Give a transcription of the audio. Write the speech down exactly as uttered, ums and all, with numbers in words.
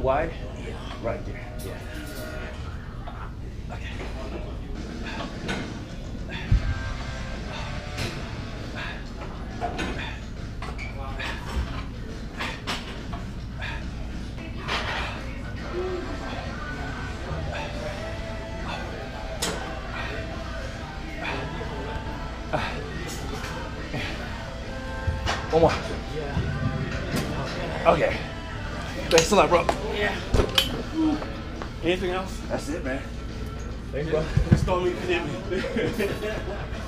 wide? Yeah. Right there. Yeah. Okay. One more. Yeah. Okay. Thanks a lot, bro. Yeah. Anything else? That's it, man. Thanks, bro. Just don't leave it in me.